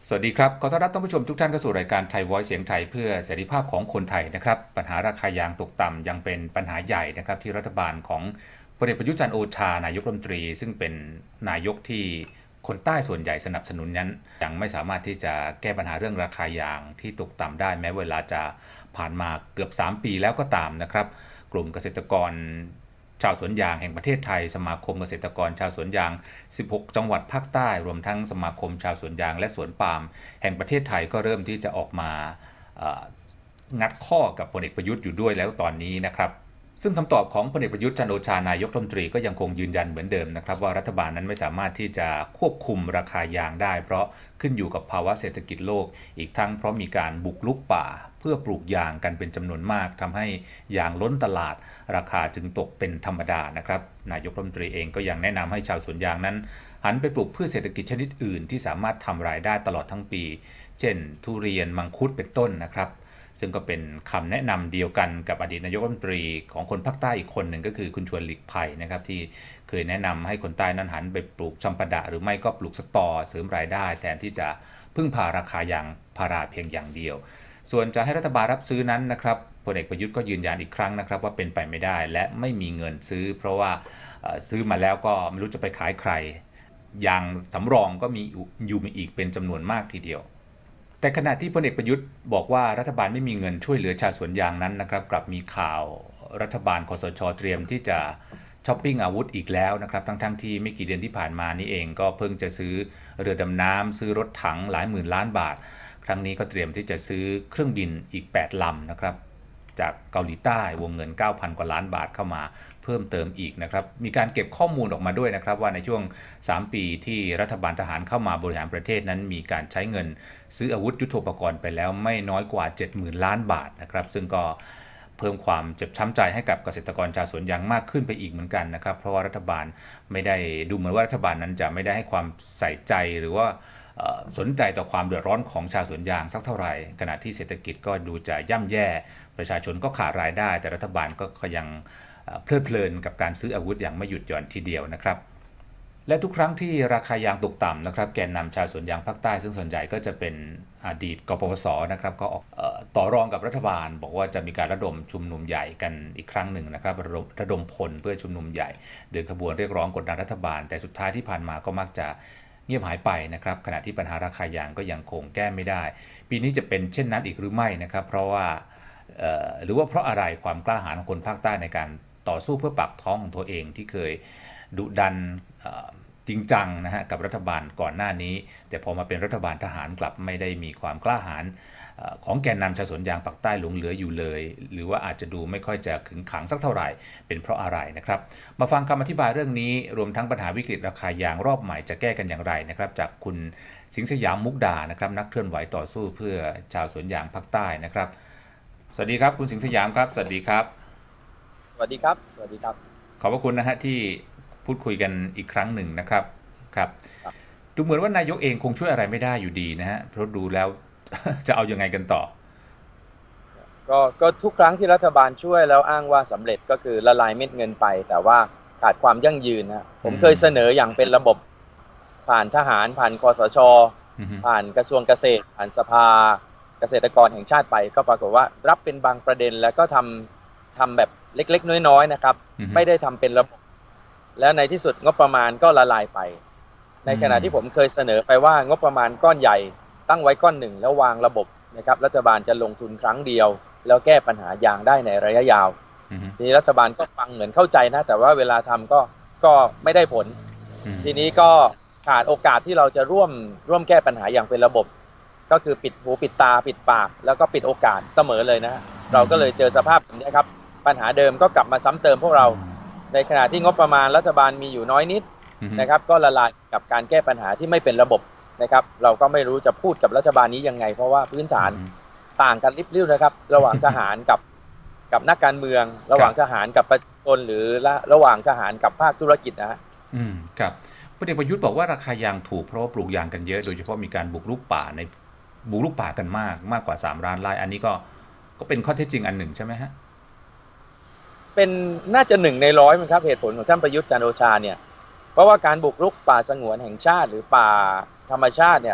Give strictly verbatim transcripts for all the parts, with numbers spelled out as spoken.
สวัสดีครับขอต้อนรับท่านผู้ชมทุกท่านเข้าสู่รายการไทย Voice เสียงไทยเพื่อเสรีภาพของคนไทยนะครับปัญหาราคายางตกต่ำยังเป็นปัญหาใหญ่นะครับที่รัฐบาลของพลเอกประยุทธ์จันทร์โอชานายกรัฐมนตรีซึ่งเป็นนายกที่คนใต้ส่วนใหญ่สนับสนุนนั้นยังไม่สามารถที่จะแก้ปัญหาเรื่องราคายางที่ตกต่ำได้แม้เวลาจะผ่านมาเกือบสามปีแล้วก็ตามนะครับกลุ่มเกษตรกรชาวสวนยางแห่งประเทศไทยสมาคมเกษตรกรชาวสวนยางสิบหกจังหวัดภาคใต้รวมทั้งสมาคมชาวสวนยางและสวนปาล์มแห่งประเทศไทยก็เริ่มที่จะออกมางัดข้อกับพลเอกประยุทธ์อยู่ด้วยแล้วตอนนี้นะครับซึ่งคำตอบของพลเอกประยุทธ์จันทร์โอชานายกรัฐมนตรีก็ยังคงยืนยันเหมือนเดิมนะครับว่ารัฐบาลนั้นไม่สามารถที่จะควบคุมราคายางได้เพราะขึ้นอยู่กับภาวะเศรษฐกิจโลกอีกทั้งเพราะมีการบุกรุกป่าเพื่อปลูกยางกันเป็นจำนวนมากทำให้ยางล้นตลาดราคาจึงตกเป็นธรรมดานะครับนายกรัฐมนตรีเองก็ยังแนะนำให้ชาวสวนยางนั้นหันไปปลูกพืชเศรษฐกิจชนิดอื่นที่สามารถทำรายได้ตลอดทั้งปีเช่นทุเรียนมังคุดเป็นต้นนะครับซึ่งก็เป็นคำแนะนำเดียวกันกับอดีตนายกรัฐมนตรีของคนภาคใต้อีกคนหนึ่งก็คือคุณชวนหลีกภัยนะครับที่เคยแนะนำให้คนใต้นั้นหันไปปลูกจำปาดะหรือไม่ก็ปลูกสตอเสริมรายได้แทนที่จะพึ่งพาราคายางพาราเพียงอย่างเดียวส่วนจะให้รัฐบาลรับซื้อนั้นนะครับพลเอกประยุทธ์ก็ยืนยันอีกครั้งนะครับว่าเป็นไปไม่ได้และไม่มีเงินซื้อเพราะว่าซื้อมาแล้วก็ไม่รู้จะไปขายใครยางสำรองก็มีอยู่มีอีกเป็นจำนวนมากทีเดียวแต่ขณะที่พลเอกประยุทธ์บอกว่ารัฐบาลไม่มีเงินช่วยเหลือชาวสวนยางนั้นนะครับกลับมีข่าวรัฐบาลคสช.เตรียมที่จะช้อปปิ้งอาวุธอีกแล้วนะครับทั้งๆ ท, ที่ไม่กี่เดือนที่ผ่านมานี่เองก็เพิ่งจะซื้อเรือดำน้ำซื้อรถถังหลายหมื่นล้านบาทครั้งนี้ก็เตรียมที่จะซื้อเครื่องบินอีกแปดลำนะครับจากเกาหลีใต้วงเงิน เก้าพัน กว่าล้านบาทเข้ามาเพิ่มเติมอีกนะครับมีการเก็บข้อมูลออกมาด้วยนะครับว่าในช่วงสามปีที่รัฐบาลทหารเข้ามาบริหารประเทศนั้นมีการใช้เงินซื้ออาวุธยุทโธปกรณ์ไปแล้วไม่น้อยกว่า เจ็ดหมื่น ล้านบาทนะครับซึ่งก็เพิ่มความเจ็บช้ำใจให้กับเกษตรกรชาวสวนยางมากขึ้นไปอีกเหมือนกันนะครับเพราะว่ารัฐบาลไม่ได้ดูเหมือนว่ารัฐบาลนั้นจะไม่ได้ให้ความใส่ใจหรือว่าสนใจต่อความเดือดร้อนของชาวสวนยางสักเท่าไหร่ขณะที่เศรษฐกิจก็ดูจะย่ำแย่ประชาชนก็ขาดรายได้แต่รัฐบาลก็ยังเพลิดเพลินกับการซื้ออาวุธอย่างไม่หยุดหย่อนทีเดียวนะครับและทุกครั้งที่ราคายางตกต่ำนะครับแกนนำชาวสวนยางภาคใต้ซึ่งส่วนใหญ่ก็จะเป็นอดีตกปปสนะครับก็ออกต่อรองกับรัฐบาลบอกว่าจะมีการระดมชุมนุมใหญ่กันอีกครั้งหนึ่งนะครับระดมระดมพลเพื่อชุมนุมใหญ่เดินขบวนเรียกร้องกดดันรัฐบาลแต่สุดท้ายที่ผ่านมาก็มักจะเงียบหายไปนะครับขณะที่ปัญหาราคายางก็ยังคงแก้ไม่ได้ปีนี้จะเป็นเช่นนั้นอีกหรือไม่นะครับเพราะว่าหรือว่าเพราะอะไรความกล้าหาญของคนภาคใต้ในการต่อสู้เพื่อปากท้องของตัวเองที่เคยดุดันจริงจังนะฮะกับรัฐบาลก่อนหน้านี้แต่พอมาเป็นรัฐบาลทหารกลับไม่ได้มีความกล้าหาญของแกนนำชาวสวนยางภาคใต้หลงเหลืออยู่เลยหรือว่าอาจจะดูไม่ค่อยจะขึงขังสักเท่าไหร่เป็นเพราะอะไรนะครับมาฟังคำอธิบายเรื่องนี้รวมทั้งปัญหาวิกฤตราคายางรอบใหม่จะแก้กันอย่างไรนะครับจากคุณสิงห์สยามมุกดานะครับนักเคลื่อนไหวต่อสู้เพื่อชาวสวนยางภาคใต้นะครับสวัสดีครับคุณสิงห์สยามครับสวัสดีครับสวัสดีครับสวัสดีครับขอบพระคุณนะฮะที่พูดคุยกันอีกครั้งหนึ่งนะครับครับดูเหมือนว่านายกเองคงช่วยอะไรไม่ได้อยู่ดีนะฮะเพราะดูแล้วจะเอายังไงกันต่อก็ก็ทุกครั้งที่รัฐบาลช่วยแล้วอ้างว่าสำเร็จก็คือละลายเม็ดเงินไปแต่ว่าขาดความยั่งยืนนะผมเคยเสนออย่างเป็นระบบผ่านทหารผ่านคสช.ผ่านกระทรวงเกษตรผ่านสภาเกษตรกรแห่งชาติไปก็ปรากฏว่ารับเป็นบางประเด็นแล้วก็ทำทำแบบเล็กๆน้อยๆนะครับไม่ได้ทำเป็นระบบแล้วในที่สุดงบประมาณก็ละลายไปในขณะที่ผมเคยเสนอไปว่างบประมาณก้อนใหญ่ตั้งไว้ก้อนหนึ่งแล้ววางระบบนะครับรัฐบาลจะลงทุนครั้งเดียวแล้วแก้ปัญหายางได้ในระยะยาวทีนี้รัฐบาลก็ฟังเหมือนเข้าใจนะแต่ว่าเวลาทำก็ก็ไม่ได้ผลทีนี้ก็ขาดโอกาสที่เราจะร่วมร่วมแก้ปัญหาอย่างเป็นระบบก็คือปิดหูปิดตาปิดปากแล้วก็ปิดโอกาสเสมอเลยนะเราก็เลยเจอสภาพแบบนี้ครับปัญหาเดิมก็กลับมาซ้ำเติมพวกเราในขณะที่งบประมาณรัฐบาลมีอยู่น้อยนิดนะครับก็ละลายกับการแก้ปัญหาที่ไม่เป็นระบบนะครับเราก็ไม่รู้จะพูดกับรัฐบาลนี้ยังไงเพราะว่าพื้นฐานต่างกันลิบลิ่วนะครับระหว่างทหารกับกับนักการเมืองระหว่างทหารกับประชาชนหรือระหว่างทหารกับภาคธุรกิจนะฮะอืมครับพลเอกประยุทธ์บอกว่าราคายางถูกเพราะว่าปลูกยางกันเยอะโดยเฉพาะมีการบุกรุกป่าในบุกรุกป่ากันมากมากกว่าสามล้านไร่อันนี้ก็ก็เป็นข้อเท็จจริงอันหนึ่งใช่ไหมฮะเป็นน่าจะหนึ่งในร้อยมั้งครับเหตุผลของท่านประยุทธ์จันทร์โอชาเนี่ยเพราะว่าการบุกรุกป่าสงวนแห่งชาติหรือป่าธรรมชาติเนี่ย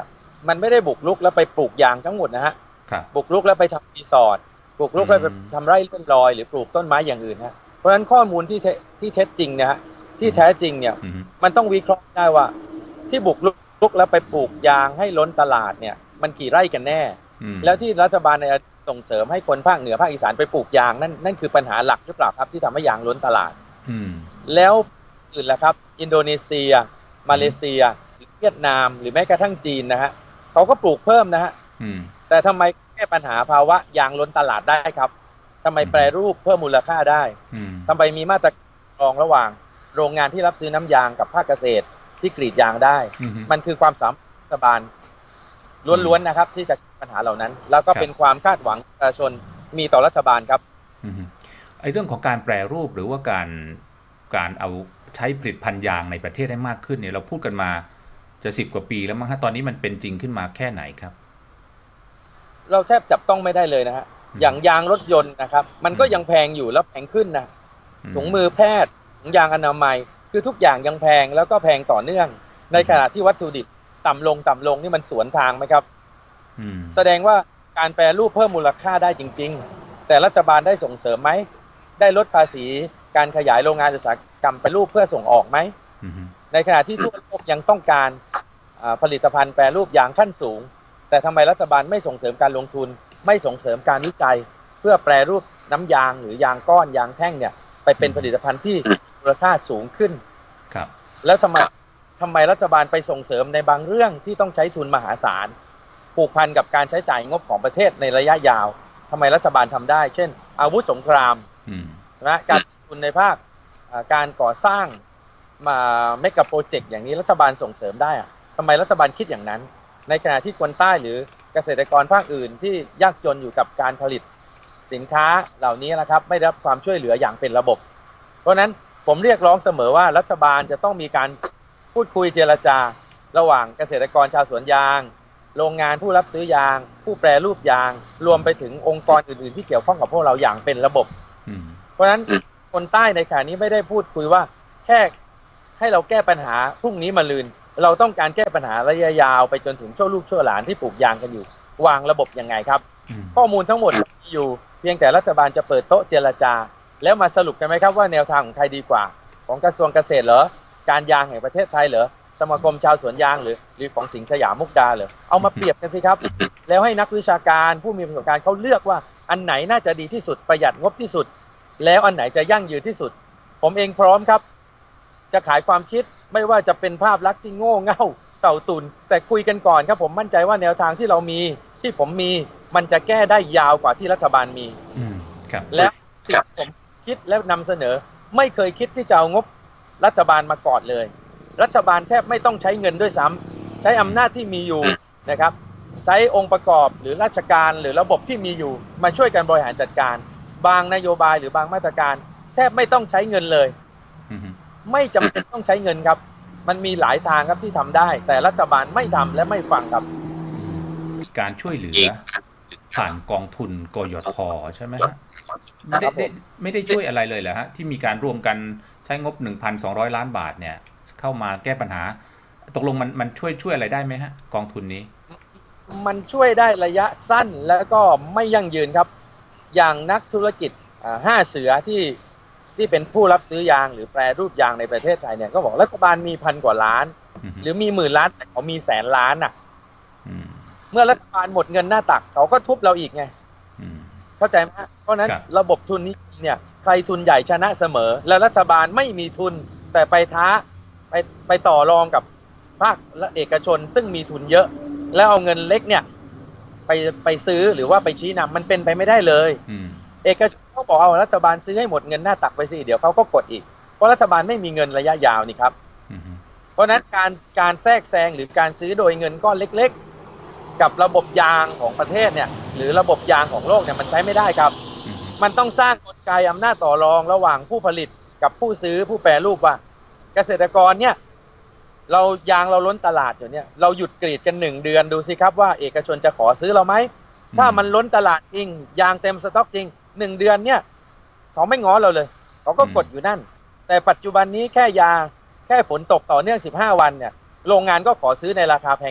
มันไม่ได้บุกรุกแล้วไปปลูกยางทั้งหมดนะฮะบุกรุกแล้วไปทำรีสอร์ทบุกรุกแล้วไปทำไร่เลื่อนลอยหรือปลูกต้นไม้อย่างอื่นฮะเพราะฉะนั้นข้อมูลที่ที่เท็จจริงนะฮะที่แท้จริงเนี่ยมันต้องวิเคราะห์ได้ว่าที่บุกรุกแล้วไปปลูกยางให้ล้นตลาดเนี่ยมันกี่ไร่กันแน่แล้วที่รัฐบาลในส่งเสริมให้คนภาคเหนือภาคอีสานไปปลูกยางนั่นนั่นคือปัญหาหลักหรือเปล่าครับที่ทำให้ยางล้นตลาดแล้วอื่นล่ะครับอินโดนีเซียมาเลเซียเวียดนามหรือแม้กระทั่งจีนนะฮะเขาก็ปลูกเพิ่มนะฮะแต่ทำไมแก้ปัญหาภาวะยางล้นตลาดได้ครับทำไมแปรรูปเพิ่มมูลค่าได้ทำไมมีมาตรการรองระหว่างโรงงานที่รับซื้อน้ำยางกับภาคเกษตรที่กรีดยางได้มันคือความสามารถรัฐบาลล้วนๆนะครับที่จะแก้ปัญหาเหล่านั้นแล้วก็เป็นความคาดหวังประชาชนมีต่อรัฐบาลครับไอ้เรื่องของการแปรรูปหรือว่าการการเอาใช้ผลิตภัณฑ์ยางในประเทศให้มากขึ้นเนี่ยเราพูดกันมาจะสิบกว่าปีแล้วมั้งฮะตอนนี้มันเป็นจริงขึ้นมาแค่ไหนครับเราแทบจับต้องไม่ได้เลยนะฮะอย่างยางรถยนต์นะครับมันก็ยังแพงอยู่แล้วแพงขึ้นนะถุงมือแพทย์ถุงยางอนามัยคือทุกอย่างยังแพงแล้วก็แพงต่อเนื่องในขณะที่วัตถุดิบต่ำลงต่ำลงนี่มันสวนทางไหมครับแสดงว่าการแปรรูปเพิ่มมูลค่าได้จริงๆแต่รัฐบาลได้ส่งเสริมไหมได้ลดภาษีการขยายโรงงานอุตสาหกรรมแปรรูปเพื่อส่งออกไหมในขณะที่ทั่วโลกยังต้องการผลิตภัณฑ์แปรรูปยางขั้นสูงแต่ทำไมรัฐบาลไม่ส่งเสริมการลงทุนไม่ส่งเสริมการวิจัยเพื่อแปรรูปน้ำยางหรือยางก้อนยางแท่งเนี่ยไปเป็นผลิตภัณฑ์ที่มูลค่าสูงขึ้นครับแล้วทำไมทำไมรัฐบาลไปส่งเสริมในบางเรื่องที่ต้องใช้ทุนมหาศาลผูกพันกับการใช้จ่ายงบของประเทศในระยะยาวทำไมรัฐบาลทำได้เช่นอาวุธสงครามนะการทุนในภาคการก่อสร้างมาเมกะโปรเจกต์อย่างนี้รัฐบาลส่งเสริมได้อะทำไมรัฐบาลคิดอย่างนั้นในขณะที่คนใต้หรือเกษตรกรภาคอื่นที่ยากจนอยู่กับการผลิตสินค้าเหล่านี้นะครับไม่ได้รับความช่วยเหลืออย่างเป็นระบบเพราะนั้นผมเรียกร้องเสมอว่ารัฐบาลจะต้องมีการพูดคุยเจรจาระหว่างเกษตรกรชาวสวนยางโรงงานผู้รับซื้อยางผู้แปรรูปยางรวมไปถึงองค์กรอื่นๆที่เกี่ยวข้องกับพวกเราอย่างเป็นระบบเพราะฉะนั้นคนใต้ในขณะนี้ไม่ได้พูดคุยว่าแค่ให้เราแก้ปัญหาพรุ่งนี้มะรืนเราต้องการแก้ปัญหาระยะยาวไปจนถึงชั่วลูกชั่วหลานที่ปลูกยางกันอยู่วางระบบยังไงครับข้อมูลทั้งหมดมีอยู่เพียงแต่รัฐบาลจะเปิดโต๊ะเจรจาแล้วมาสรุปกันไหมครับว่าแนวทางของใครดีกว่าของกระทรวงเกษตรเหรอการยางแห่งประเทศไทยเหรอสมาคมชาวสวนยางหรือหรือของสิงห์สยามมุกดาเหรอเอามาเปรียบกันสิครับแล้วให้นักวิชาการผู้มีประสบการณ์เขาเลือกว่าอันไหนน่าจะดีที่สุดประหยัดงบที่สุดแล้วอันไหนจะยั่งยืนที่สุดผมเองพร้อมครับจะขายความคิดไม่ว่าจะเป็นภาพลักษณ์ที่โง่เง่าเต่าตุนแต่คุยกันก่อนครับผมมั่นใจว่าแนวทางที่เรามีที่ผมมีมันจะแก้ได้ยาวกว่าที่รัฐบาลมีและสิ่งที่ผมคิดและนำเสนอไม่เคยคิดที่จะเอางบรัฐบาลมากอดเลยรัฐบาลแทบไม่ต้องใช้เงินด้วยซ้ำใช้อำนาจที่มีอยู่นะครับใช้องค์ประกอบหรือราชการหรือระบบที่มีอยู่มาช่วยกันบริหารจัดการบางนโยบายหรือบางมาตรการแทบไม่ต้องใช้เงินเลยไม่จำเป็นต้องใช้เงินครับมันมีหลายทางครับที่ทำได้แต่รัฐบาลไม่ทำและไม่ฟังครับการช่วยเหลือผ่านกองทุนกยท.ใช่ไหมฮะไม่ได้ไม่ได้ช่วยอะไรเลยเหรอฮะที่มีการร่วมกันใช้งบ หนึ่งพันสองร้อย ล้านบาทเนี่ยเข้ามาแก้ปัญหาตกลงมันมันช่วยช่วยอะไรได้ไหมฮะกองทุนนี้มันช่วยได้ระยะสั้นแล้วก็ไม่ยั่งยืนครับอย่างนักธุรกิจห้าเสือที่ที่เป็นผู้รับซื้อยางหรือแปรรูปยางในประเทศไทยเนี่ยก็บอกรัฐบาลมีพันกว่าล้านหรือมีหมื่นล้านแต่เขามีแสนล้านอ่ะเมื่อรัฐบาลหมดเงินหน้าตักเขาก็ทุบเราอีกไงเข้าใจไหมเพราะนั้นระบบทุนนี้เนี่ยใครทุนใหญ่ชนะเสมอและรัฐบาลไม่มีทุนแต่ไปท้าไปไปต่อรองกับภาคและเอกชนซึ่งมีทุนเยอะแล้วเอาเงินเล็กเนี่ยไปไปซื้อหรือว่าไปชี้นำมันเป็นไปไม่ได้เลยเอกชนเขาบอกเอารัฐบาลซื้อให้หมดเงินหน้าตักไปสิเดี๋ยวเขาก็กดอีกเพราะรัฐบาลไม่มีเงินระยะยาวนี่ครับเพราะนั้นการการแทรกแซงหรือการซื้อโดยเงินก้อนเล็กๆกับระบบยางของประเทศเนี่ยหรือระบบยางของโลกเนี่ยมันใช้ไม่ได้ครับมันต้องสร้างกลไกอำนาจต่อรองระหว่างผู้ผลิตกับผู้ซื้อผู้แปรรูปว่าเกษตรกรเนี่ยเรายางเราล้นตลาดอยู่เนี่ยเราหยุดกรีดกันหนึ่งเดือนดูสิครับว่าเอกชนจะขอซื้อเราไหมถ้ามันล้นตลาดจริงยางเต็มสต็อกจริงหนึ่งเดือนเนี่ยเขาไม่ง้อเราเลยเขาก็กดอยู่นั่นแต่ปัจจุบันนี้แค่ยางแค่ฝนตกต่อเนื่องสิบห้าวันเนี่ยโรงงานก็ขอซื้อในราคาแพงขึ้น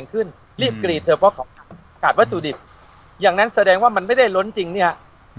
รีบกรีดเถอะเพราะเขาขาดวัตถุดิบอย่างนั้นแสดงว่ามันไม่ได้ล้นจริงเนี่ย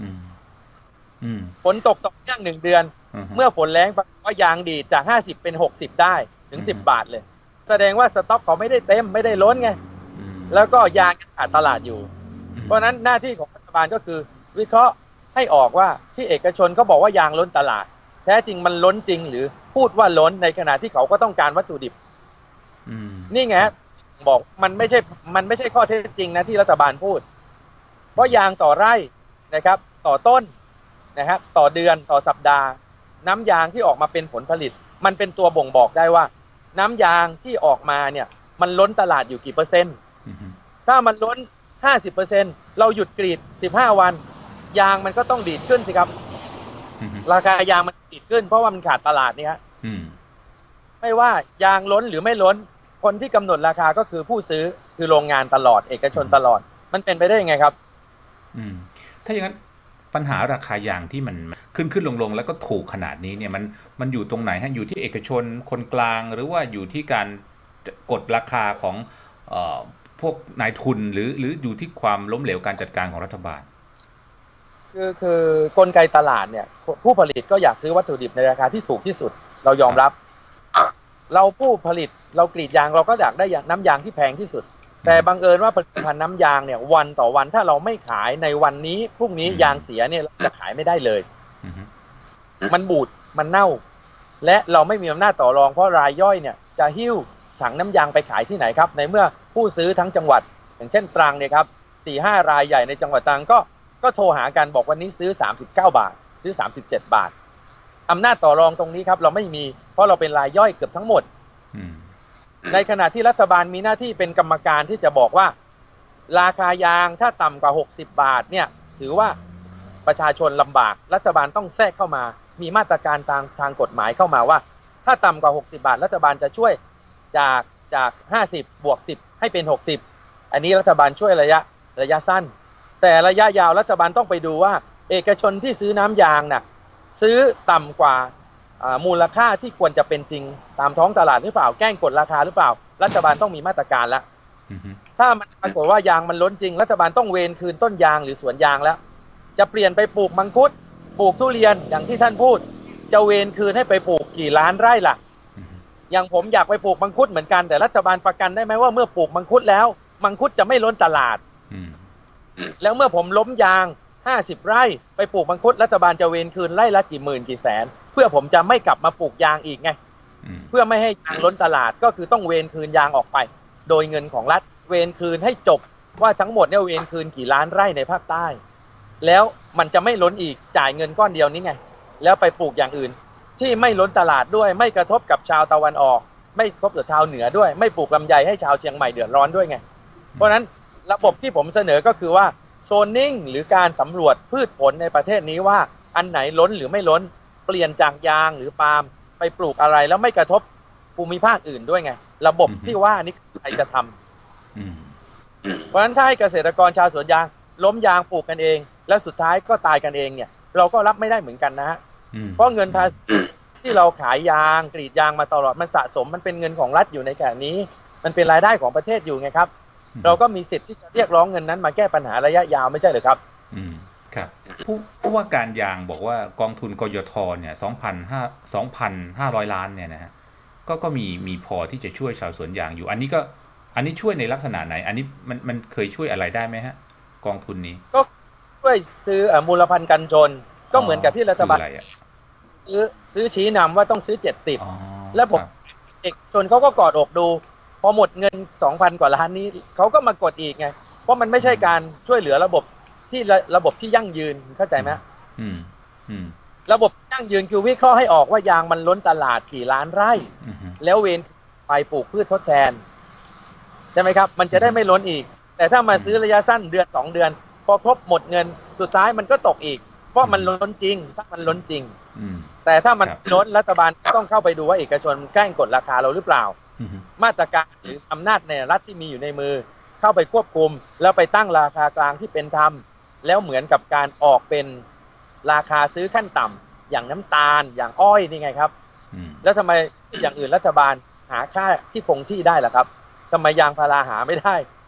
ฝนตกต่อเนื่องหนึ่งเดือนเมื่อฝนแล้งก็ยางดีดจากห้าสิบเป็นหกสิบได้ถึงสิบบาทเลยแสดงว่าสต็อกเขาไม่ได้เต็มไม่ได้ล้นไงแล้วก็ยางขาดตลาดอยู่เพราะนั้นหน้าที่ของรัฐบาลก็คือวิเคราะห์ให้ออกว่าที่เอกชนเขาบอกว่ายางล้นตลาดแท้จริงมันล้นจริงหรือพูดว่าล้นในขณะที่เขาก็ต้องการวัตถุดิบนี่ไงบอกมันไม่ใช่มันไม่ใช่ข้อเท็จจริงนะที่รัฐบาลพูดเพราะยางต่อไร่นะครับต่อต้นนะครับต่อเดือนต่อสัปดาห์น้ำยางที่ออกมาเป็นผลผลิตมันเป็นตัวบ่งบอกได้ว่าน้ำยางที่ออกมาเนี่ยมันล้นตลาดอยู่กี่เปอร์เซ็นต์ถ้ามันล้น ห้าสิบเปอร์เซ็นต์ เราหยุดกรีดสิบห้าวันยางมันก็ต้องดีดขึ้นสิครับราคายางมันดีดขึ้นเพราะว่ามันขาดตลาดนี่ฮะไม่ว่ายางล้นหรือไม่ล้นคนที่กำหนดราคาก็คือผู้ซื้อคือโรงงานตลอดเอกชนตลอดมันเป็นไปได้ยังไงครับอืมถ้าอย่างนั้นปัญหาราคายางที่มันขึ้นขึ้นลงลงแล้วก็ถูกขนาดนี้เนี่ยมันมันอยู่ตรงไหนฮะอยู่ที่เอกชนคนกลางหรือว่าอยู่ที่การกดราคาของเอ่อพวกนายทุนหรือหรืออยู่ที่ความล้มเหลวการจัดการของรัฐบาลคือคือกลไกตลาดเนี่ยผู้ผลิตก็อยากซื้อวัตถุดิบในราคาที่ถูกที่สุดเรายอมรับเราผู้ผลิตเรากรีดยางเราก็อยากได้น้ำยางที่แพงที่สุดแต่บังเอิญว่าผลิตภัณฑ์น้ำยางเนี่ยวันต่อวันถ้าเราไม่ขายในวันนี้พรุ่งนี้ยางเสียเนี่ยจะขายไม่ได้เลยมันบูดมันเน่าและเราไม่มีอำนาจต่อรองเพราะรายย่อยเนี่ยจะหิ้วถังน้ำยางไปขายที่ไหนครับในเมื่อผู้ซื้อทั้งจังหวัดอย่างเช่นตรังเนี่ยครับ สี่ห้า รายใหญ่ในจังหวัดตรังก็ก็โทรหากันบอกวันนี้ซื้อสามสิบเก้าบาทซื้อสามสิบเจ็ดบาทอำนาจต่อรองตรงนี้ครับเราไม่มีเพราะเราเป็นรายย่อยเกือบทั้งหมดในขณะที่รัฐบาลมีหน้าที่เป็นกรรมการที่จะบอกว่าราคายางถ้าต่ำกว่าหกสิบบาทเนี่ยถือว่าประชาชนลำบากรัฐบาลต้องแทรกเข้ามามีมาตรการทางทางกฎหมายเข้ามาว่าถ้าต่ำกว่าหกสิบบาทรัฐบาลจะช่วยจากจากห้าสิบบวกสิบให้เป็นหกสิบอันนี้รัฐบาลช่วยระยะระยะสั้นแต่ระยะยาวรัฐบาลต้องไปดูว่าเอกชนที่ซื้อน้ำยางน่ะซื้อต่ำกว่ามูลค่าที่ควรจะเป็นจริงตามท้องตลาดหรือเปล่าแกล้งกดราคาหรือเปล่ารัฐบาลต้องมีมาตรการแล้ว uh-huh. ถ้ามันปรากฏว่ายางมันล้นจริงรัฐบาลต้องเวรคืนต้นยางหรือสวนยางแล้วจะเปลี่ยนไปปลูกมังคุดปลูกทุเรียนอย่างที่ท่านพูดจะเวรคืนให้ไปปลูกกี่ล้านไร่ล่ะ uh-huh. อย่างผมอยากไปปลูกมังคุดเหมือนกันแต่รัฐบาลประกันได้ไหมว่าเมื่อปลูกมังคุดแล้วมังคุดจะไม่ล้นตลาด uh-huh. แล้วเมื่อผมล้มยางห้าสิบไร่ไปปลูกมังคุดรัฐบาลจะเวรคืนไร่ละกี่หมื่นกี่แสนเพื่อผมจะไม่กลับมาปลูกยางอีกไงเพื่อไม่ให้ยางล้นตลาดก็คือต้องเวรคืนยางออกไปโดยเงินของรัฐเวรคืนให้จบว่าทั้งหมดเนี่ยเวรคืนกี่ล้านไร่ในภาคใต้แล้วมันจะไม่ล้นอีกจ่ายเงินก้อนเดียวนี้ไงแล้วไปปลูกอย่างอื่นที่ไม่ล้นตลาดด้วยไม่กระทบกับชาวตะวันออกไม่กระทบกับชาวเหนือด้วยไม่ปลูกลำไยให้ชาวเชียงใหม่เดือดร้อนด้วยไงเพราะฉะนั้นระบบที่ผมเสนอก็คือว่าโซนนิ่งหรือการสำรวจพืชผลในประเทศนี้ว่าอันไหนล้นหรือไม่ล้นเปลี่ยนจากยางหรือปาล์มไปปลูกอะไรแล้วไม่กระทบภูมิภาคอื่นด้วยไงระบบที่ว่านี่ใครจะทำเพราะฉะนั้นถ้าให้เกษตรกรชาวสวนยางล้มยางปลูกกันเองแล้วสุดท้ายก็ตายกันเองเนี่ยเราก็รับไม่ได้เหมือนกันนะฮะเพราะเงินภาษีที่เราขายยางกรีดยางมาตลอดมันสะสมมันเป็นเงินของรัฐอยู่ในแค่นี้มันเป็นรายได้ของประเทศอยู่ไงครับเราก็มีสิทธิ์ที่จะเรียกร้องเงินนั้นมาแก้ปัญหาระยะยาวไม่ใช่หรือครับอืมครับผู้ผู้ว่าการยางบอกว่ากองทุนกยทเนี่ยสองพันห้าสองพันห้าร้อยล้านเนี่ยนะฮะก็ก็มีมีพอที่จะช่วยชาวสวนยางอยู่อันนี้ก็อันนี้ช่วยในลักษณะไหนอันนี้มันมันเคยช่วยอะไรได้ไหมฮะกองทุนนี้ก็ช่วยซื้อมูลภัณฑ์กันชนก็เหมือนกับที่รัฐบาลซื้อซื้อชี้นำว่าต้องซื้อเจ็ดสิบแล้วผมเอกชนเขาก็กอดอกดูพอหมดเงิน สองพัน กว่าล้านนี้เขาก็มากดอีกไงเพราะมันไม่ใช่การช่วยเหลือระบบที่ระบบที่ยั่งยืนเข้าใจไหมอืมอืมระบบยั่งยืนคือวิเคราะห์ให้ออกว่ายางมันล้นตลาดกี่ล้านไร่แล้วเวนไปปลูกพืชทดแทนใช่ไหมครับมันจะได้ไม่ล้นอีกแต่ถ้ามาซื้อระยะสั้นเดือนสองเดือนพอครบหมดเงินสุดท้ายมันก็ตกอีกเพราะมันล้นจริงถ้ามันล้นจริงแต่ถ้ามันล้นรัฐบาลต้องเข้าไปดูว่าเอกชนแกล้งกดราคาเราหรือเปล่ามาตรการหรืออำนาจในรัฐที่มีอยู่ในมือเข้าไปควบคุมแล้วไปตั้งราคากลางที่เป็นธรรมแล้วเหมือนกับการออกเป็นราคาซื้อขั้นต่ำอย่างน้ำตาลอย่างอ้อยนี่ไงครับแล้วทำไมอย่างอื่นรัฐบาลหาค่าที่คงที่ได้ล่ะครับทำไมยางพาราหาไม่ได้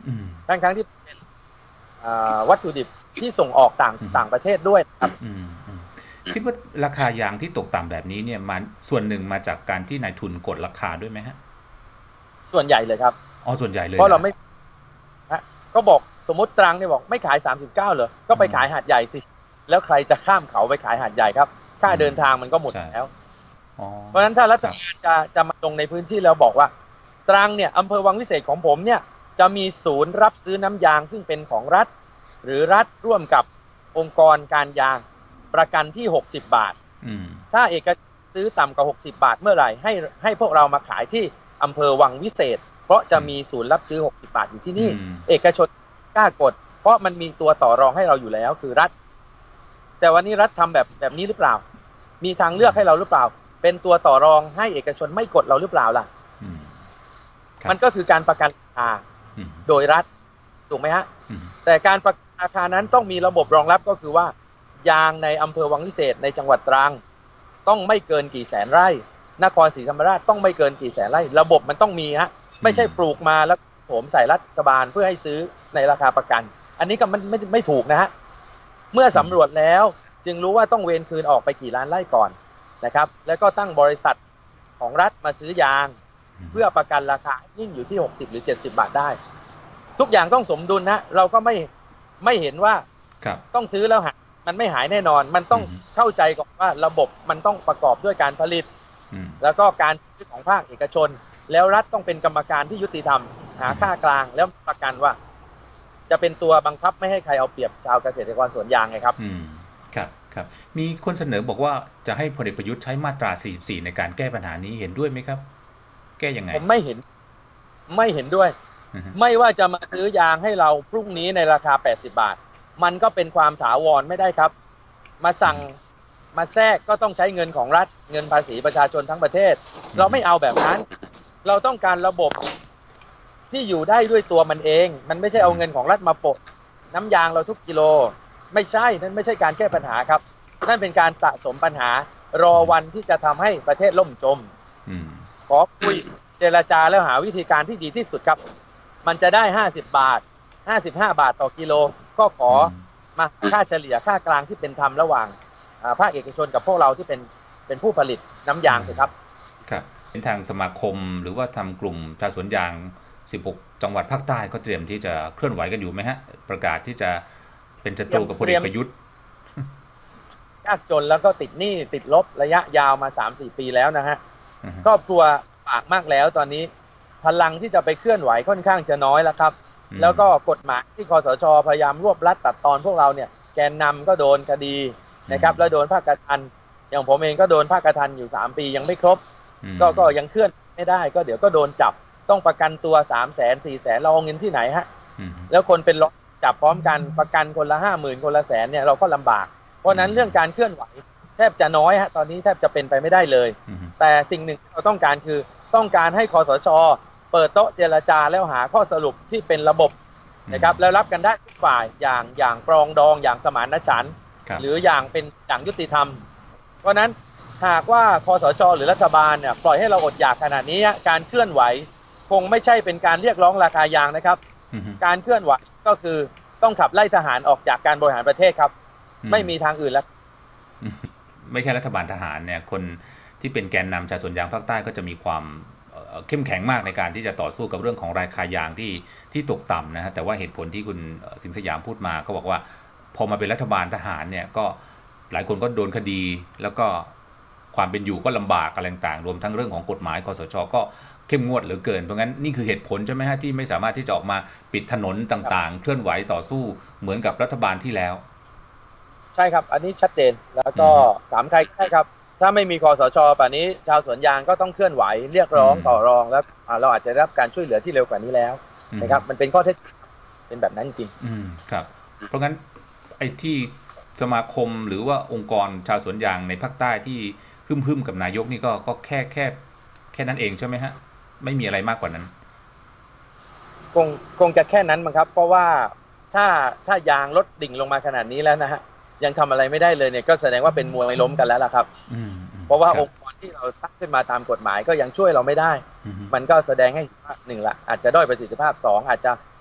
ทั้งทั้งที่เป็นวัตถุดิบที่ส่งออกต่างต่างประเทศด้วยครับคิดว่าราคายางที่ตกต่ำแบบนี้เนี่ยมันส่วนหนึ่งมาจากการที่นายทุนกดราคาด้วยไหมฮะส่วนใหญ่เลยครับอ๋อส่วนใหญ่เลยเพราะเราไม่ก็บอกสมมติตรังเนี่ยบอกไม่ขายสามสิบเก้าเหรอก็ไปขายหาดใหญ่สิแล้วใครจะข้ามเขาไปขายหาดใหญ่ครับค่าเดินทางมันก็หมดแล้วเพราะฉะนั้นถ้ารัฐบาลจะจะมาลงในพื้นที่แล้วบอกว่าตรังเนี่ยอำเภอวังวิเศษของผมเนี่ยจะมีศูนย์รับซื้อน้ำยางซึ่งเป็นของรัฐหรือรัฐร่วมกับองค์กรการยางประกันที่หกสิบบาทถ้าเอกชนซื้อต่ำกว่าหกสิบบาทเมื่อไหร่ให้ให้พวกเรามาขายที่อำเภอวังวิเศษเพราะจะมีศูนย์รับซื้อหกสิบบาทอยู่ที่นี่เอกชนกล้ากดเพราะมันมีตัวต่อรองให้เราอยู่แล้วคือรัฐแต่วันนี้รัฐทำแบบแบบนี้หรือเปล่ามีทางเลือกให้เราหรือเปล่าเป็นตัวต่อรองให้เอกชนไม่กดเราหรือเปล่าล่ะมันก็คือการประกันราคาโดยรัฐถูกไหมฮะแต่การประกันราคานั้นต้องมีระบบรองรับก็คือว่ายางในอำเภอวังวิเศษในจังหวัดตรังต้องไม่เกินกี่แสนไร่นครศรีธรรมราชต้องไม่เกินกี่แสนไร่ระบบมันต้องมีฮะไม่ใช่ปลูกมาแล้วผมใส่รัฐบาลเพื่อให้ซื้อในราคาประกันอันนี้ก็มันไม่ไม่ถูกนะฮะเมื่อสำรวจแล้วจึงรู้ว่าต้องเวรคืนออกไปกี่ล้านไร่ก่อนนะครับแล้วก็ตั้งบริษัทของรัฐมาซื้อยางเพื่อประกันราคายิ่งอยู่ที่หกสิบหรือเจ็ดสิบบาทได้ทุกอย่างต้องสมดุลนะเราก็ไม่ไม่เห็นว่าต้องซื้อแล้วหายมันไม่หายแน่นอนมันต้องเข้าใจก่อนว่าระบบมันต้องประกอบด้วยการผลิตแล้วก็การซื้อของภาคเอกชนแล้วรัฐต้องเป็นกรรมการที่ยุติธรรมหาค่ากลางแล้วประกันว่าจะเป็นตัวบังคับไม่ให้ใครเอาเปรียบชาวเกษตรกรสวนยางไงครับอืมครับครับมีคนเสนอบอกว่าจะให้พลเอกประยุทธ์ใช้มาตราสี่สิบสี่ในการแก้ปัญหานี้เห็นด้วยไหมครับแก้ยังไงผมไม่เห็นไม่เห็นด้วยไม่ว่าจะมาซื้อยางให้เราพรุ่งนี้ในราคาแปดสิบบาทมันก็เป็นความถาวรไม่ได้ครับมาสั่งมาแทรกก็ต้องใช้เงินของรัฐเงินภาษีประชาชนทั้งประเทศเราไม่เอาแบบนั้นเราต้องการระบบที่อยู่ได้ด้วยตัวมันเองมันไม่ใช่เอาเงินของรัฐมาโปะน้ำยางเราทุกกิโลไม่ใช่นั่นไม่ใช่การแก้ปัญหาครับนั่นเป็นการสะสมปัญหารอวันที่จะทำให้ประเทศล่มจมขอคุยเจรจาแล้วหาวิธีการที่ดีที่สุดครับมันจะได้ห้าสิบบาทห้าสิบห้าบาทต่อกิโลก็ขอมาค่าเฉลี่ยค่ากลางที่เป็นธรรมระหว่างภาคเอกชนกับพวกเราที่เป็นเป็นผู้ผลิตน้ำยางครับครับเป็นทางสมาคมหรือว่าทำกลุ่มชาวสวนยางสิบหกจังหวัดภาคใต้ก็เตรียมที่จะเคลื่อนไหวกันอยู่ไหมฮะประกาศที่จะเป็นศัตรูกับพลเอกประยุทธ์ยากจนแล้วก็ติดหนี้ติดลบระยะยาวมา สามสี่ ปีแล้วนะฮะครอบครัวปากมากแล้วตอนนี้พลังที่จะไปเคลื่อนไหวค่อนข้างจะน้อยแล้วครับแล้วก็กฎหมายที่คสช.พยายามรวบรัดตัดตอนพวกเราเนี่ยแกนนำก็โดนคดีนะครับแล้วโดนภาคกทัณฑ์อย่างผมเองก็โดนภาคกทัณฑ์อยู่สามปียังไม่ครบก็ก็ยังเคลื่อนไม่ได้ก็เดี๋ยวก็โดนจับต้องประกันตัว สามแสน สี่แสนเราเอาเงินที่ไหนฮะแล้วคนเป็นร้อยจับพร้อมกันประกันคนละ ห้าหมื่น คนละแสนเนี่ยเราก็ลำบากเพราะนั้นเรื่องการเคลื่อนไหวแทบจะน้อยฮะตอนนี้แทบจะเป็นไปไม่ได้เลยแต่สิ่งหนึ่งที่เราต้องการคือต้องการให้คสช.เปิดโต๊ะเจรจาแล้วหาข้อสรุปที่เป็นระบบนะครับแล้วรับกันได้ทุกฝ่ายอย่างอย่างปรองดองอย่างสมานฉันท์หรืออย่างเป็นอย่างยุติธรรมเพราะนั้นหากว่าคสช.หรือรัฐบาลเนี่ยปล่อยให้เราอดอยากขนาดนี้การเคลื่อนไหวคงไม่ใช่เป็นการเรียกร้องราคายางนะครับการเคลื่อนไหวก็คือต้องขับไล่ทหารออกจากการบริหารประเทศครับไม่มีทางอื่นแล้วไม่ใช่รัฐบาลทหารเนี่ยคนที่เป็นแกนนำชาวสวนยางภาคใต้ก็จะมีความเข้มแข็งมากในการที่จะต่อสู้กับเรื่องของราคายางที่ที่ตกต่ำนะฮะแต่ว่าเหตุผลที่คุณสิงห์สยามพูดมาก็บอกว่าพอมาเป็นรัฐบาลทหารเนี่ยก็หลายคนก็โดนคดีแล้วก็ความเป็นอยู่ก็ลำบากอะไรต่างๆรวมทั้งเรื่องของกฎหมายคสช.ก็เข้มงวดเหลือเกินเพราะงั้นนี่คือเหตุผลใช่ไหมฮะที่ไม่สามารถที่จะออกมาปิดถนนต่างๆเคลื่อนไหวต่อสู้เหมือนกับรัฐบาลที่แล้วใช่ครับอันนี้ชัดเจนแล้วก็ถามใครใช่ครับถ้าไม่มีคสช.ป่านนี้ชาวสวนยางก็ต้องเคลื่อนไหวเรียกร้องต่อรองแล้วเราอาจจะได้รับการช่วยเหลือที่เร็วกว่านี้แล้วนะครับมันเป็นข้อเท็จจริงเป็นแบบนั้นจริงอืมครับเพราะงั้นไอ้ที่สมาคมหรือว่าองค์กรชาวสวนยางในภาคใต้ที่ฮึ่มๆกับนายกนี่ก็ก็แค่แค่แค่นั้นเองใช่ไหมฮะไม่มีอะไรมากกว่านั้นคงคงจะแค่นั้นมั้งครับเพราะว่าถ้าถ้ายางลดดิ่งลงมาขนาดนี้แล้วนะฮะยังทำอะไรไม่ได้เลยเนี่ยก็แสดงว่าเป็นมวยล้มกันแล้วล่ะครับเพราะว่าองค์กรที่เราตั้งขึ้นมาตามกฎหมายก็ยังช่วยเราไม่ได้มันก็แสดงให้ว่าหนึ่งละอาจจะด้อยประสิทธิภาพสองอาจจะ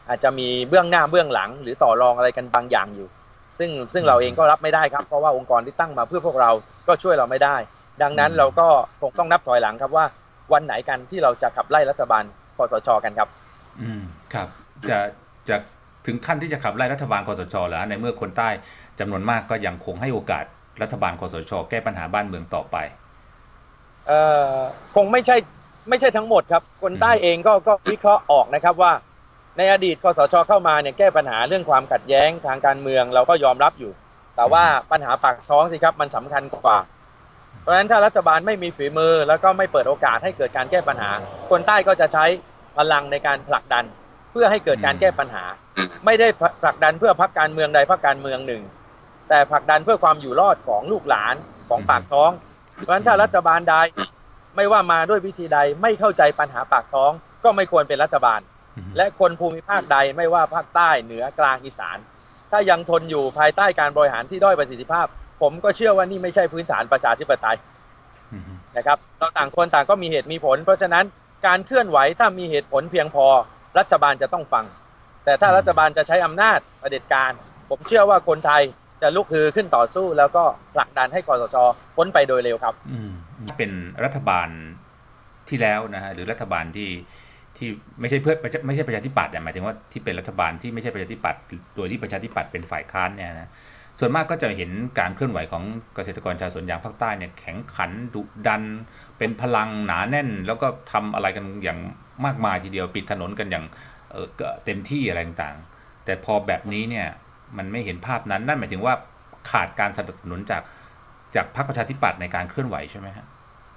อาจจะมีเบื้องหน้าเบื้องหลังหรือต่อรองอะไรกันบางอย่างอยู่ซึ่งซึ่งเราเองก็รับไม่ได้ครับเพราะว่าองค์กรที่ตั้งมาเพื่อพวกเราก็ช่วยเราไม่ได้ดังนั้นเราก็คงต้องนับถอยหลังครับว่าวันไหนกันที่เราจะขับไล่รัฐบาลคสช.กันครับอืมครับจะจะถึงขั้นที่จะขับไล่รัฐบาลคสช.แล้วในเมื่อคนใต้จำนวนมากก็ยังคงให้โอกาสรัฐบาลคสช.แก้ปัญหาบ้านเมืองต่อไปเอ่อคงไม่ใช่ไม่ใช่ทั้งหมดครับคนใต้เองก็ก็วิเคราะห์ออกนะครับว่าในอดีตคสช.เข้ามาเนี่ยแก้ปัญหาเรื่องความขัดแย้งทางการเมืองเราก็ยอมรับอยู่แต่ว่าปัญหาปากท้องสิครับมันสำคัญกว่าเพราะฉะนั้นถ้ารัฐบาลไม่มีฝีมือแล้วก็ไม่เปิดโอกาสให้เกิดการแก้ปัญหาคนใต้ก็จะใช้พลังในการผลักดันเพื่อให้เกิดการแก้ปัญหาไม่ได้ผลักดันเพื่อพรรคการเมืองใดพรรคการเมืองหนึ่งแต่ผลักดันเพื่อความอยู่รอดของลูกหลานของปากท้องเพราะฉะนั้นถ้ารัฐบาลใดไม่ว่ามาด้วยวิธีใดไม่เข้าใจปัญหาปากท้องก็ไม่ควรเป็นรัฐบาลและคนภูมิภาคใดไม่ว่าภาคใต้เหนือกลางอีสานถ้ายังทนอยู่ภายใต้การบริหารที่ด้อยประสิทธิภาพผมก็เชื่อว่านี่ไม่ใช่พื้นฐานประชาธิปไตยนะครับเราต่างคนต่างก็มีเหตุมีผลเพราะฉะนั้นการเคลื่อนไหวถ้ามีเหตุผลเพียงพอรัฐบาลจะต้องฟังแต่ถ้ารัฐบาลจะใช้อำนาจเผด็จการผมเชื่อว่าคนไทยจะลุกฮือขึ้นต่อสู้แล้วก็ผลักดันให้คสช.พ้นไปโดยเร็วครับเป็นรัฐบาลที่แล้วนะฮะหรือรัฐบาลที่ที่ไม่ใช่เพื่อไม่ใช่ประชาธิปัตย์หมายถึงว่าที่เป็นรัฐบาลที่ไม่ใช่ประชาธิปัตย์โดยที่ประชาธิปัตย์เป็นฝ่ายค้านเนี่ยนะส่วนมากก็จะเห็นการเคลื่อนไหวของเกษตรกรชาวสวนยางภาคใต้เนี่ยแข็งขันดุดันเป็นพลังหนาแน่นแล้วก็ทำอะไรกันอย่างมากมายทีเดียวปิดถนนกันอย่างเออเต็มที่อะไรต่างๆแต่พอแบบนี้เนี่ยมันไม่เห็นภาพนั้นนั่นหมายถึงว่าขาดการสนับสนุนจากจากพรรคประชาธิปัตย์ในการเคลื่อนไหวใช่ไหมฮะ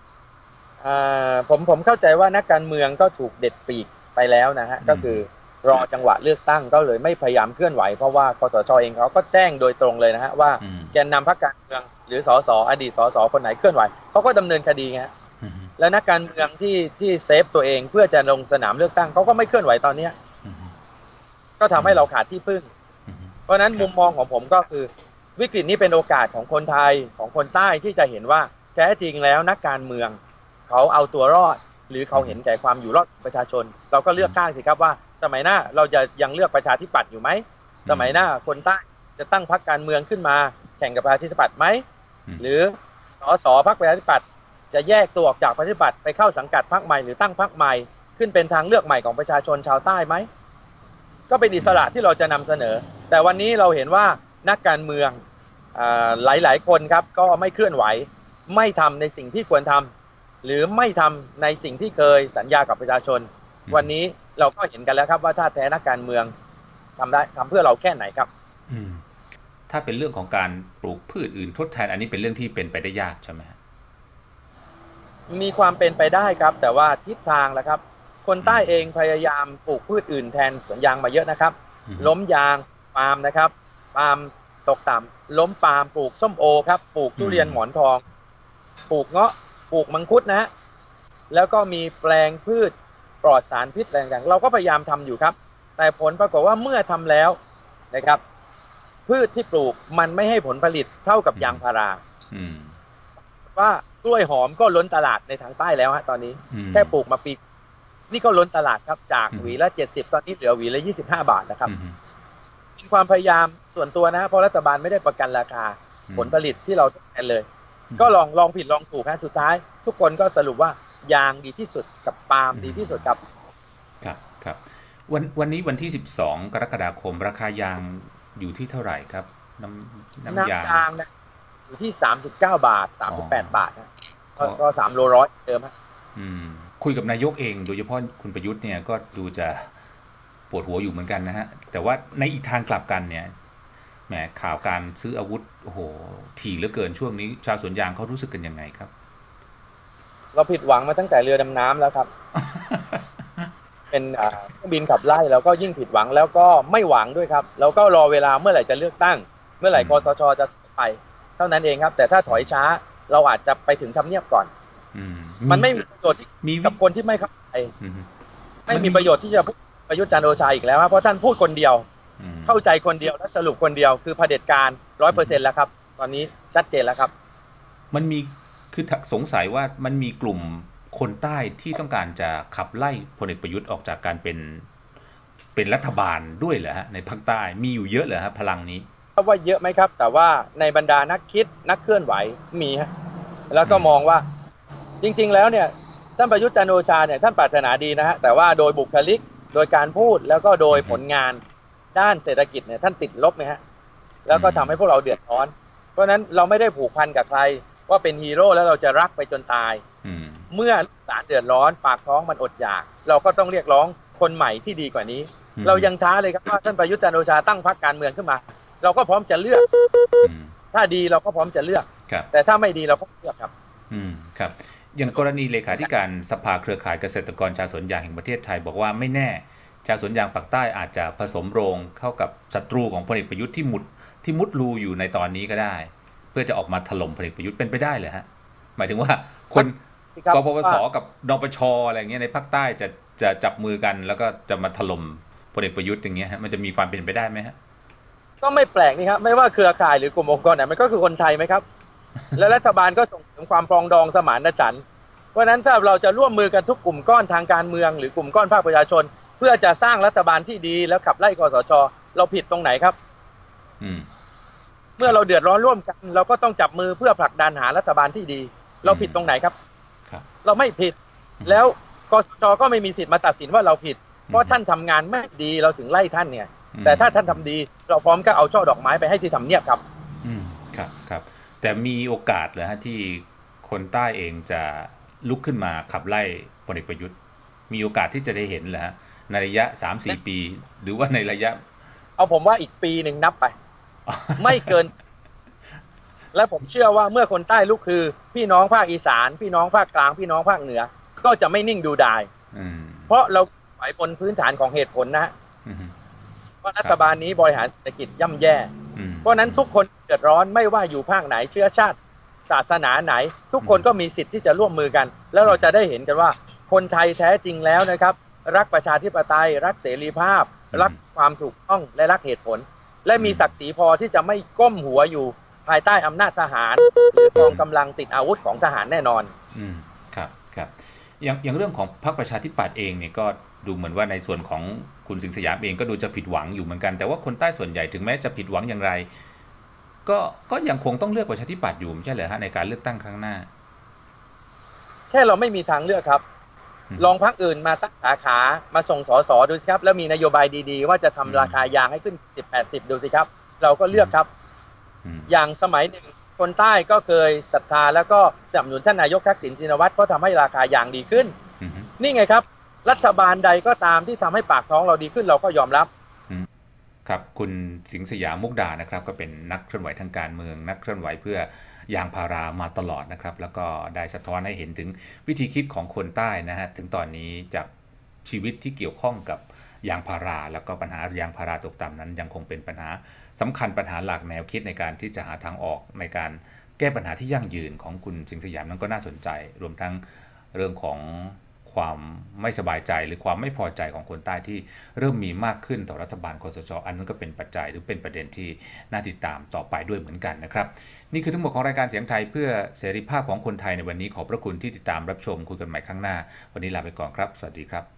ผมผมเข้าใจว่านักการเมืองก็ถูกเด็ดปีกไปแล้วนะฮะก็คือรอจังหวะเลือกตั้งก็เลยไม่พยายามเคลื่อนไหวเพราะว่าคสช.เองเขาก็แจ้งโดยตรงเลยนะฮะว่าแกนนำพรรคการเมืองหรือสสอดีตสสคนไหนเคลื่อนไหวเขาก็ดำเนินคดีไงแล้วนักการเมืองที่ที่เซฟตัวเองเพื่อจะลงสนามเลือกตั้งเขาก็ไม่เคลื่อนไหวตอนนี้ก็ทำให้เราขาดที่พึ่งเพราะฉะนั้นมุมมองของผมก็คือวิกฤตนี้เป็นโอกาสของคนไทยของคนใต้ที่จะเห็นว่าแท้จริงแล้วนักการเมืองเขาเอาตัวรอดหรือเขาเห็นแก่ความอยู่รอดของประชาชนเราก็เลือกข้างสิครับว่าสมัยหน้าเราจะยังเลือกประชาธิปัตย์อยู่ไหมสมัยหน้าคนใต้จะตั้งพรรคการเมืองขึ้นมาแข่งกับประชาธิปัตย์ไหมหรือสสพรรคประชาธิปัตย์จะแยกตัวออกจากประชาธิปัตย์ไปเข้าสังกัดพรรคใหม่หรือตั้งพรรคใหม่ขึ้นเป็นทางเลือกใหม่ของประชาชนชาวใต้ไหมก็เป็นอิสระที่เราจะนำเสนอแต่วันนี้เราเห็นว่านักการเมืองหลายๆคนครับก็ไม่เคลื่อนไหวไม่ทำในสิ่งที่ควรทำหรือไม่ทำในสิ่งที่เคยสัญญากับประชาชนวันนี้เราก็เห็นกันแล้วครับว่าถ้าแท้นักการเมืองทำได้ทำเพื่อเราแค่ไหนครับถ้าเป็นเรื่องของการปลูกพืชอื่นทดแทนอันนี้เป็นเรื่องที่เป็นไปได้ยากใช่ไหมมีความเป็นไปได้ครับแต่ว่าทิศทางละครับคนใต้เองพยายามปลูกพืชอื่นแทนสวนยางมาเยอะนะครับล้มยางปาล์มนะครับปาล์มตกต่ำล้มปาล์มปลูกส้มโอครับปลูกทุเรียนหมอนทองปลูกเงาะปลูกมังคุดนะฮะแล้วก็มีแปลงพืชปลอดสารพิษอะไรต่างๆเราก็พยายามทำอยู่ครับแต่ผลปรากฏว่าเมื่อทำแล้วนะครับพืชที่ปลูกมันไม่ให้ผลผลิตเท่ากับยางพาราว่ากล้วยหอมก็ล้นตลาดในทางใต้แล้วฮะตอนนี้แค่ปลูกมาปีนี่ก็ล้นตลาดครับจากหวีละเจ็ดสิบตอนนี้เหลือหวีละยี่สิบห้าบาทนะครับเป็นความพยายามส่วนตัวนะเพราะรัฐบาลไม่ได้ประกันราคาผลผลิตที่เราต้องการเลยก็ลองลองผิดลองถูกฮะสุดท้ายทุกคนก็สรุปว่ายางดีที่สุดกับปาล์มดีที่สุดครับครับครับวันวันนี้วันที่สิบสองกรกฎาคมราคายางอยู่ที่เท่าไหร่ครับน้ำน้ำยางน้ำยางนะอยู่ที่สามสิบเก้าบาทสามสิบแปดบาทนะก็สามโลร้อยเดิมฮะอืมคุยกับนายกเองโดยเฉพาะคุณประยุทธ์เนี่ยก็ดูจะปวดหัวอยู่เหมือนกันนะฮะแต่ว่าในอีกทางกลับกันเนี่ยแหมข่าวการซื้ออาวุธโอ้โหถี่เหลือเกินช่วงนี้ชาวสวนยางเขารู้สึกกันยังไงครับเราผิดหวังมาตั้งแต่เรือดำน้ำแล้วครับ เป็นเครื่องบินขับไล่แล้วก็ยิ่งผิดหวังแล้วก็ไม่หวังด้วยครับแล้วก็รอเวลาเมื่อไหร่จะเลือกตั้งเมื่อไหร่คสช.จะไปเท่านั้นเองครับแต่ถ้าถอยช้าเราอาจจะไปถึงทำเนียบก่อนมันไม่มีประโยชน์กับคนที่ไม่เข้าใจไม่มีประโยชน์ที่จะพูดประยุทธ์จันทร์โอชาอีกแล้วเพราะท่านพูดคนเดียวเข้าใจคนเดียวและสรุปคนเดียวคือเผด็จการร้อยเปอร์เซ็นต์แล้วครับตอนนี้ชัดเจนแล้วครับมันมีคือสงสัยว่ามันมีกลุ่มคนใต้ที่ต้องการจะขับไล่พลเอกประยุทธ์ออกจากการเป็นเป็นรัฐบาลด้วยเหรอฮะในภาคใต้มีอยู่เยอะเหรอฮะพลังนี้ว่าเยอะไหมครับแต่ว่าในบรรดานักคิดนักเคลื่อนไหวมีฮะแล้วก็มองว่าจริงๆแล้วเนี่ยท่านประยุทธ์จันทร์โอชาเนี่ยท่านปรารถนาดีนะฮะแต่ว่าโดยบุคลิกโดยการพูดแล้วก็โดยผลงานด้านเศรษฐกิจเนี่ยท่านติดลบไหมฮะแล้วก็ทำให้พวกเราเดือดร้อนเพราะฉะนั้นเราไม่ได้ผูกพันกับใครว่าเป็นฮีโร่แล้วเราจะรักไปจนตายเมื่อศาลเดือดร้อนปากท้องมันอดอยากเราก็ต้องเรียกร้องคนใหม่ที่ดีกว่านี้เรายังท้าเลยครับว่าท่านประยุทธ์จันทร์โอชาตั้งพรรคการเมืองขึ้นมาเราก็พร้อมจะเลือกถ้าดีเราก็พร้อมจะเลือกแต่ถ้าไม่ดีเราก็เลือกครับอืมครับอย่างกรณีเลขาธิการสภาเครือข่ายเกษตรกรชาวสวนยางแห่งประเทศไทยบอกว่าไม่แน่ชาวสวนยางปากใต้อาจจะผสมโรงเข้ากับศัตรูของพลเอกประยุทธ์ที่มุดที่มุดรูอยู่ในตอนนี้ก็ได้เพื่อจะออกมาถล่มพลเอกประยุทธ์เป็นไปได้เลยฮะหมายถึงว่าคนกปปสกับนปชอะไรเงี้ยในภาคใต้จะจะจับมือกันแล้วก็จะมาถล่มพลเอกประยุทธ์อย่างเงี้ยฮะมันจะมีความเป็นไปได้ไหมฮะก็ไม่แปลกนี่ครับไม่ว่าเครือข่ายหรือกลุ่มองค์กรไหนมันก็คือคนไทยไหมครับ และรัฐบาลก็ส่งเสริมความปรองดองสมานฉันท์เพราะฉะนั้นถ้าเราจะร่วมมือกันทุกกลุ่มก้อนทางการเมืองหรือกลุ่มก้อนภาคประชาชนเพื่อจะสร้างรัฐบาลที่ดีแล้วขับไล่คสช.เราผิดตรงไหนครับเมื่อเราเดือดร้อนร่วมกันเราก็ต้องจับมือเพื่อผลักดันหารัฐบาลที่ดีเราผิดตรงไหนครับเราไม่ผิดแล้วคสช.ก็ไม่มีสิทธิ์มาตัดสินว่าเราผิดเพราะท่านทำงานไม่ดีเราถึงไล่ท่านเนี่ยแต่ถ้าท่านทำดีเราพร้อมก็เอาช่อดอกไม้ไปให้ที่ทำเนียบครับอืมครับครับแต่มีโอกาสเหรอฮะที่คนใต้เองจะลุกขึ้นมาขับไล่พลเอกประยุทธ์มีโอกาสที่จะได้เห็นเหรอฮะในระยะ สามถึงสี่ ปีหรือว่าในระยะเอาผมว่าอีกปีหนึ่งนับไป ไม่เกินและผมเชื่อว่าเมื่อคนใต้ลุกคือพี่น้องภาคอีสานพี่น้องภาคกลางพี่น้องภาคเหนือก็จะไม่นิ่งดูดายเพราะเราไหวบนพื้นฐานของเหตุผลนะว่ารัฐบาลนี้บริหารเศรษฐกิจย่ำแย่เพราะนั้นทุกคนเดือดร้อนไม่ว่าอยู่ภาคไหนเชื้อชาติศาสนาไหนทุกคนก็มีสิทธิ์ที่จะร่วมมือกันแล้วเราจะได้เห็นกันว่าคนไทยแท้จริงแล้วนะครับรักประชาธิปไตยรักเสรีภาพรักความถูกต้องและรักเหตุผลและมีศักดิ์ศรีพอที่จะไม่ก้มหัวอยู่ภายใต้อำนาจทหารหรือกองกำลังติดอาวุธของทหารแน่นอนอืมครับครับอย่างอย่างเรื่องของพรรคประชาธิปัตย์เองเนี่ยก็ดูเหมือนว่าในส่วนของคุณสิงห์สยามเองก็ดูจะผิดหวังอยู่เหมือนกันแต่ว่าคนใต้ส่วนใหญ่ถึงแม้จะผิดหวังอย่างไรก็ก็ยังคงต้องเลือกประชาธิปัตย์อยู่ไม่ใช่เหรอฮะในการเลือกตั้งครั้งหน้าแค่เราไม่มีทางเลือกครับลองพรรคอื่นมาตั้งสาขามาส่งสสดูสิครับแล้วมีนโยบายดีๆว่าจะทำราคายางให้ขึ้นสิบ แปดสิบดูสิครับเราก็เลือกครับอย่างสมัยหนึ่งคนใต้ก็เคยศรัทธาแล้วก็สนับสนุนท่านนายกทักษิณชินวัตรเพราะทำให้ราคายางดีขึ้นนี่ไงครับรัฐบาลใดก็ตามที่ทำให้ปากท้องเราดีขึ้นเราก็ยอมรับครับคุณสิงห์สยามมุกดานะครับก็เป็นนักเคลื่อนไหวทางการเมืองนักเคลื่อนไหวเพื่อยางพารามาตลอดนะครับแล้วก็ได้สะท้อนให้เห็นถึงวิธีคิดของคนใต้นะฮะถึงตอนนี้จากชีวิตที่เกี่ยวข้องกับยางพาราแล้วก็ปัญหายางพาราตกต่ำนั้นยังคงเป็นปัญหาสำคัญปัญหาหลักแนวคิดในการที่จะหาทางออกในการแก้ปัญหาที่ยั่งยืนของคุณสิงห์สยามนั้นก็น่าสนใจรวมทั้งเรื่องของความไม่สบายใจหรือความไม่พอใจของคนใต้ที่เริ่มมีมากขึ้นต่อรัฐบาลคสช.อันนั้นก็เป็นปัจจัยหรือเป็นประเด็นที่น่าติดตามต่อไปด้วยเหมือนกันนะครับนี่คือทั้งหมดของรายการเสียงไทยเพื่อเสรีภาพของคนไทยในวันนี้ขอบพระคุณที่ติดตามรับชมคุยกันใหม่ครั้งหน้าวันนี้ลาไปก่อนครับสวัสดีครับ